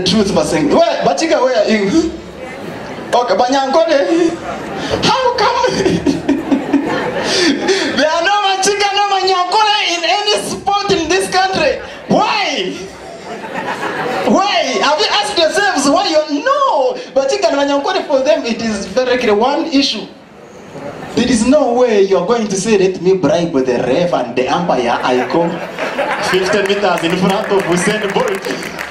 the truth by saying, where, Bachika, where are you? Okay, Banyankole, how come there are no Bachika, no Banyankole in any sport in this country? Why? Why? Have you asked yourselves why you know? Bachika and Banyankole, for them it is very clear, one issue. There is no way you are going to say, let me bribe the ref and the umpire. I come 50 meters in front of Usain Bolt.